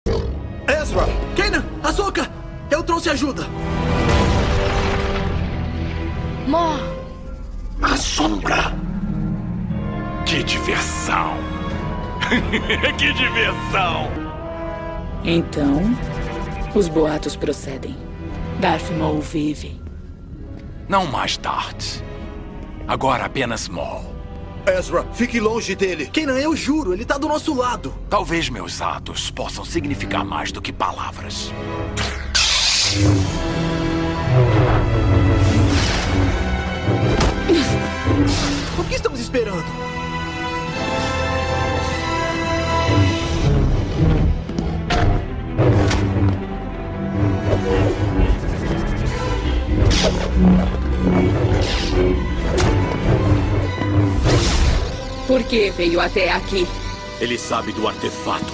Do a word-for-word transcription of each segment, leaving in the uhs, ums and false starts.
Ezra! Kanan! Ahsoka! Eu trouxe ajuda! Maw! A sombra! Que diversão! Que diversão! Então, os boatos procedem. Darth Maul vive. Não mais Darth. Agora apenas Maul. Ezra, fique longe dele. Kanan, eu juro, ele tá do nosso lado. Talvez meus atos possam significar mais do que palavras. O que estamos esperando? Por que veio até aqui? Ele sabe do artefato.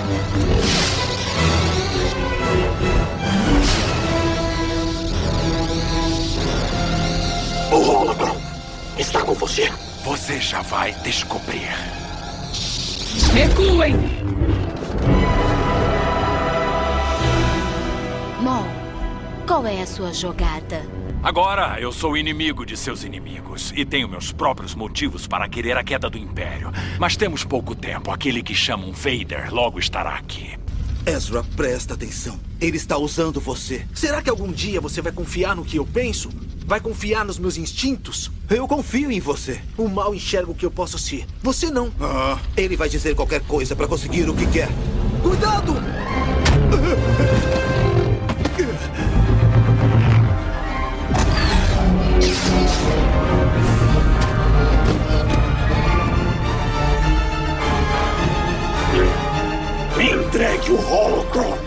O Holocron está com você. Você já vai descobrir. Recuem! Maul, qual é a sua jogada? Agora eu sou inimigo de seus inimigos e tenho meus próprios motivos para querer a queda do Império. Mas temos pouco tempo. Aquele que chamam Vader logo estará aqui. Ezra, presta atenção. Ele está usando você. Será que algum dia você vai confiar no que eu penso? Vai confiar nos meus instintos? Eu confio em você. O mal enxerga o que eu posso ser. Você não. Ah, ele vai dizer qualquer coisa para conseguir o que quer. Cuidado! Me entregue o Holocron.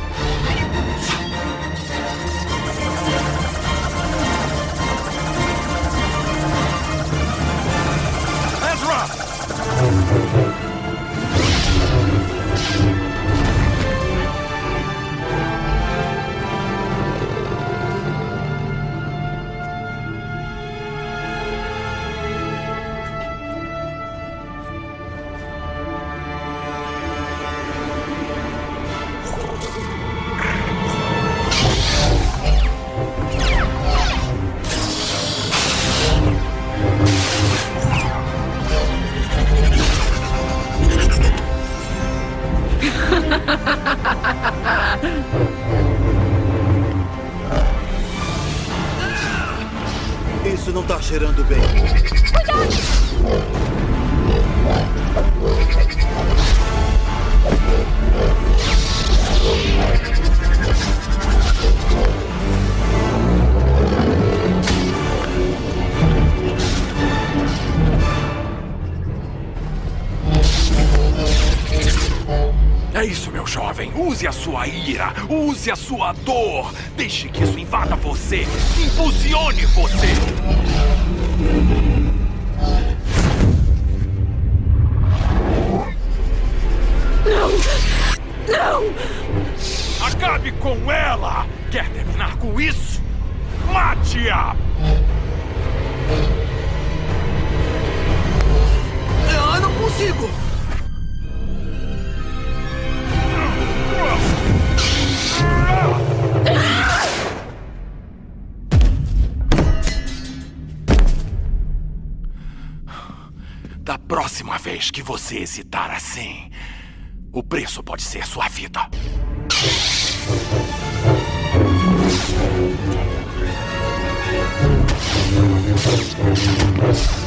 Isso não tá cheirando bem. É isso, meu jovem. Use a sua ira. Use a sua dor. Deixe que isso invada você. Impulsione você. Não! Não! Acabe com ela! Quer terminar com isso? Mate-a! Eu não consigo! Da próxima vez que você hesitar assim, o preço pode ser sua vida. Thank you.